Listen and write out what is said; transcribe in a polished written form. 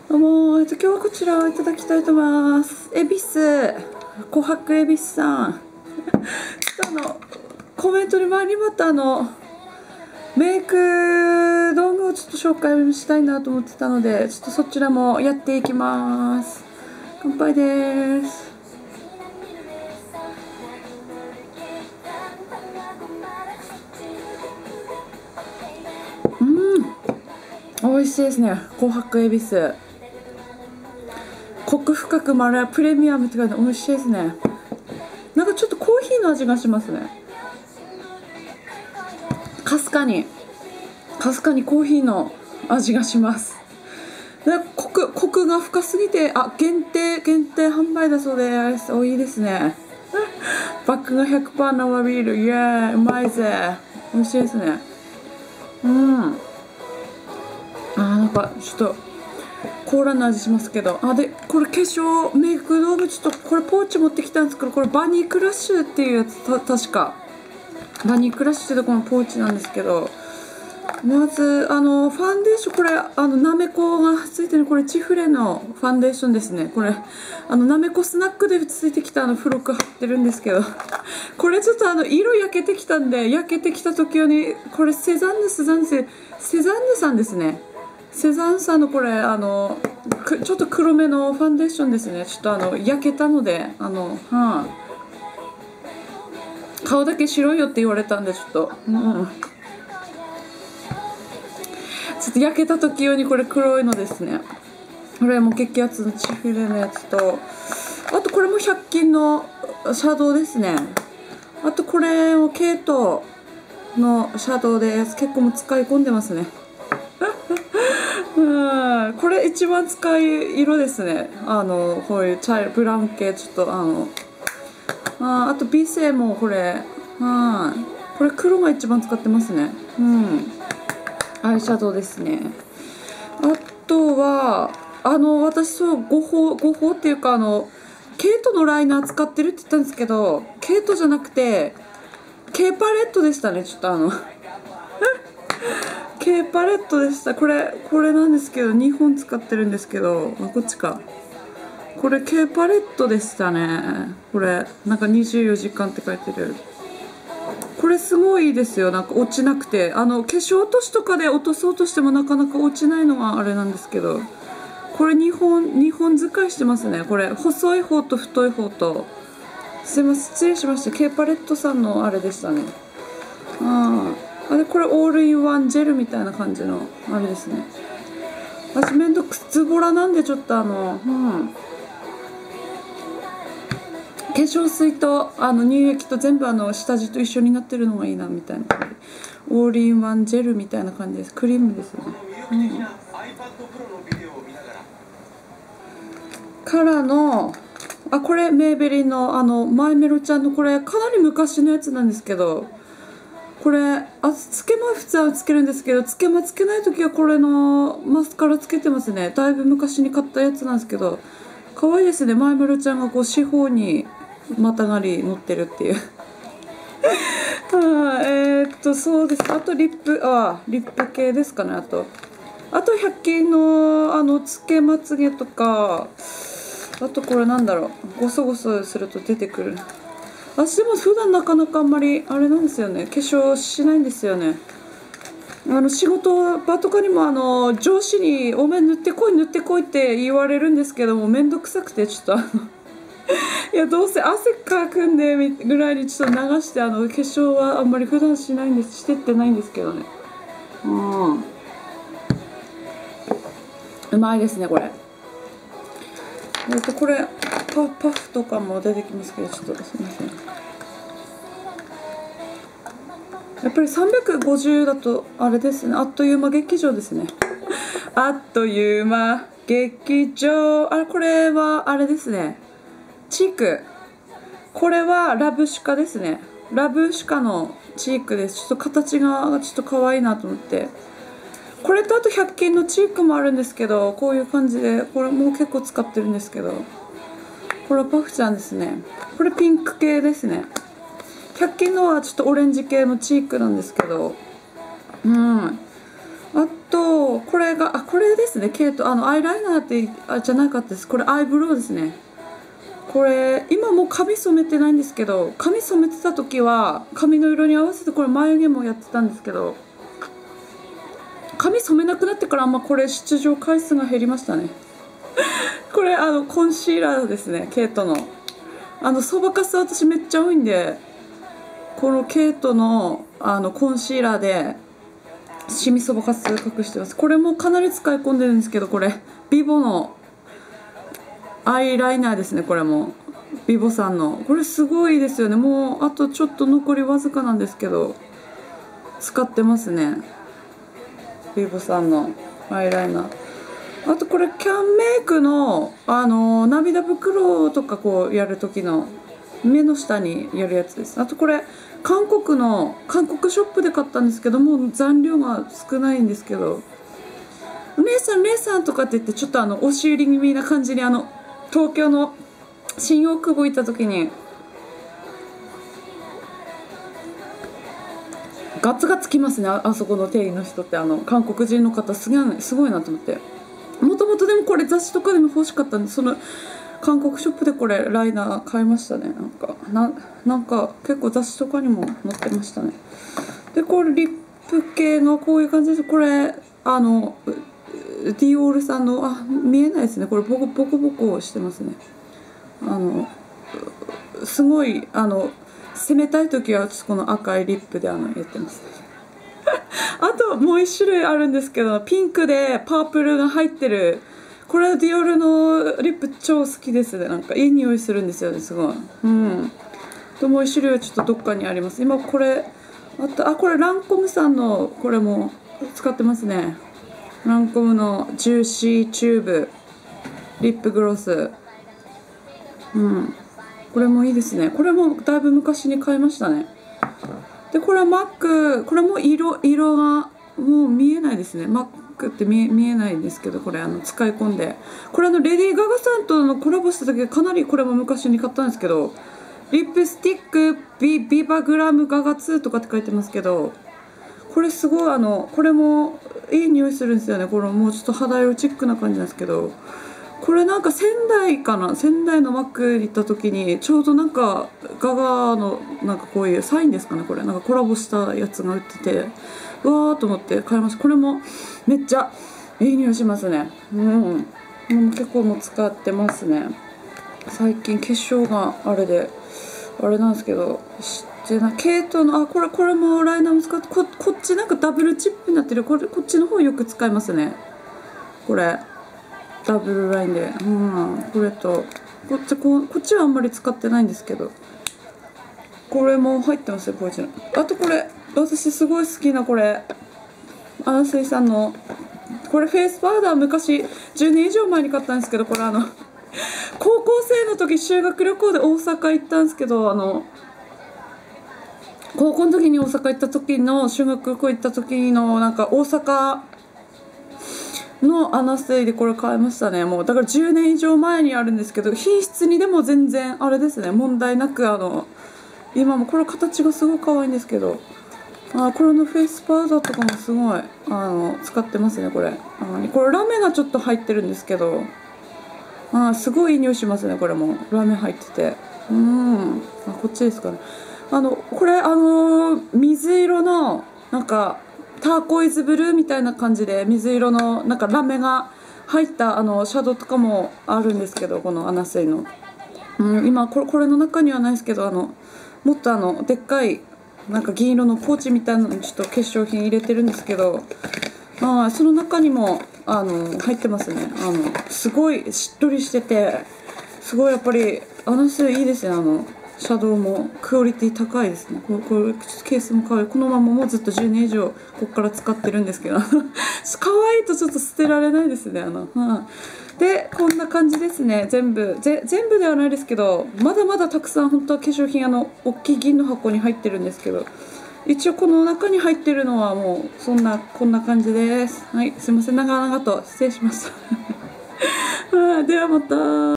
どうも、今日はこちらをいただきたいと思います。恵比寿、琥珀恵比寿さん。ちょっとコメントに前にまたメイク道具をちょっと紹介したいなと思ってたので、ちょっとそちらもやっていきます。乾杯です。美味しいですね。琥珀恵比寿。コク深くまろプレミアムって感じで美味しいですね。なんかちょっとコーヒーの味がしますね。かすかにコーヒーの味がします。でコクが深すぎて、限定販売だそうです。いいですね。バックが 100% 生ビール、イエーイ、うまいぜ。美味しいですね。なんかちょっとコーラの味しますけど、でこれ化粧メイク道具、ちょっとこれポーチ持ってきたんですけど、これバニークラッシュっていうやつ、確かバニークラッシュってとこのポーチなんですけど、まずファンデーション、これなめこがついてる、これチフレのファンデーションですね。これなめこスナックでついてきた付録貼ってるんですけど、これちょっと色焼けてきたんで、焼けてきた時用に、これセザンヌさんですね。セザンヌさんのこれちょっと黒めのファンデーションですね。ちょっと焼けたので顔だけ白いよって言われたんで、ちょっとちょっと焼けた時用にこれ黒いのですね。これも激アツのチフレのやつと、あとこれも100均のシャドウですね。あとこれもケイトのシャドウです。結構も使い込んでますね。これ一番使い色ですね。こういうブラウン系、ちょっとあと美声もこれこれ黒が一番使ってますね。アイシャドウですね。あとは私誤報っていうかケイトのライナー使ってるって言ったんですけど、ケイトじゃなくて K パレットでしたね。ちょっとK パレットでした。これなんですけど、2本使ってるんですけど、こっちか。これ K パレットでしたね。これなんか24時間って書いてる。これすごいいいですよ。なんか落ちなくて、化粧落としとかで落とそうとしてもなかなか落ちないのがあれなんですけど、これ2本使いしてますね。これ細い方と太い方と。すいません、失礼しました。K パレットさんのあれでしたね。これオールインワンジェルみたいな感じのあれですね。私めんどくつぼらなんで、ちょっと化粧水と乳液と全部下地と一緒になってるのがいいなみたいな感じ。オールインワンジェルみたいな感じです。クリームですね。からのこれメイベリンのマイメロちゃんの、これかなり昔のやつなんですけど、これつけま普通はつけるんですけど、つけない時はこれのマスカラつけてますね。だいぶ昔に買ったやつなんですけど、可愛いですね。マイメロちゃんがこう四方にまたがり乗ってるっていうそうです。あとリップ系ですかね。あと100均のつけまつげとか、あとこれなんだろう、ゴソゴソすると出てくる。私でも普段なかなかあんまりあれなんですよね。化粧しないんですよね。仕事場とかにも上司にお面塗ってこいって言われるんですけども、めんどくさくてちょっといや、どうせ汗かくんでぐらいにちょっと流して、化粧はあんまり普段してってないんですけどね。うまいですねこれ。これパフとかも出てきますけど、ちょっとすいません。やっぱり350だとあれですね。あっという間劇場ですね。あっという間劇場。これはあれですね。チーク。これはラブシカですね。ラブシカのチークです。ちょっと形がちょっと可愛いなと思って。これとあと100均のチークもあるんですけど、こういう感じで、これもう結構使ってるんですけど、これはパフちゃんですね。これピンク系ですね。100均のはちょっとオレンジ系のチークなんですけど、 あとこれがこれですね。ケイトアイライナーってじゃなかったです。これアイブロウですね。これ今もう髪染めてないんですけど、髪染めてた時は髪の色に合わせてこれ眉毛もやってたんですけど、髪染めなくなってからこれ出場回数が減りましたね。これコンシーラーですね。ケイトのそばかす私めっちゃ多いんで、このケイトのコンシーラーでシミそばかす隠してます。これもかなり使い込んでるんですけど、これビボのアイライナーですね。これもビボさんの、これすごいですよね。もうあとちょっと残りわずかなんですけど使ってますね。ビボさんのアイライナー。あとこれキャンメイクの涙袋とかこうやる時の目の下にやるやつです。あとこれ韓国ショップで買ったんですけども、残量が少ないんですけど、レイさんとかって言ってちょっと押し売り気味な感じに東京の新大久保行った時にガツガツきますね。あそこの店員の人って韓国人の方すごいなと思って。もともとでもこれ雑誌とかでも欲しかったんで、その韓国ショップでこれライナー買いましたね。なんか結構雑誌とかにも載ってましたね。でこれリップ系のこういう感じです。これディオールさんの見えないですね。これボコボコしてますね。すごい攻めたい時はこの赤いリップでやってます。あともう一種類あるんですけど、ピンクでパープルが入ってる、これはディオールのリップ超好きですね。なんかいい匂いするんですよね、すごい。でもう一種類はちょっとどっかにあります。今これこれランコムさんのこれも使ってますね。ランコムのジューシーチューブリップグロス。これもいいですね。これもだいぶ昔に買いましたね。でこれはマック、これも色がもう見えないですね。マックって見えないんですけど、これ使い込んで、これレディー・ガガさんとのコラボした時かなり、これも昔に買ったんですけど、リップスティックビバグラムガガ2とかって書いてますけど、これすごいこれもいい匂いするんですよね。これもうちょっと肌色チックな感じなんですけど、これなんか仙台のマックに行った時にちょうどなんかガガのなんかこういうサインですかね、これなんかコラボしたやつが売ってて、うわーと思って買いました。これもめっちゃいい匂いしますね。結構もう使ってますね。最近化粧があれなんですけど、ケイトのこれもライナーも使って、こっちなんかダブルチップになってる、こっちの方よく使いますね。これダブルラインで、これとこっちはあんまり使ってないんですけど、これも入ってますよ、ポイチの。あとこれ私すごい好きな、これアナスイさんのこれフェイスパウダー、昔10年以上前に買ったんですけど、これ高校生の時修学旅行で大阪行ったんですけど、高校の時に大阪行った時の修学旅行行った時のなんか大阪のアナステイでこれ買いましたね。もうだから10年以上前にあるんですけど、品質にでも全然あれですね、問題なく今もこれ形がすごい可愛いんですけど、これのフェイスパウダーとかもすごい使ってますね。これラメがちょっと入ってるんですけど、すごいいい匂いしますね。これもラメ入ってて、こっちですかね。これ水色のなんかターコイズブルーみたいな感じで水色のなんかラメが入ったシャドウとかもあるんですけど、このアナスイの、今これの中にはないですけど、もっとでっかいなんか銀色のポーチみたいなのにちょっと化粧品入れてるんですけど、その中にも入ってますね。すごいしっとりしてて、すごいやっぱりアナスイいいですね。シャドウもクオリティ高いですね。これケースも可愛い。このままもうずっと10年以上ここから使ってるんですけど可愛いとちょっと捨てられないですね。でこんな感じですね。全部ではないですけど、まだまだたくさん本当は化粧品大きい銀の箱に入ってるんですけど、一応この中に入ってるのはもうこんな感じです。はい、すいません、長々と失礼しましたではまた。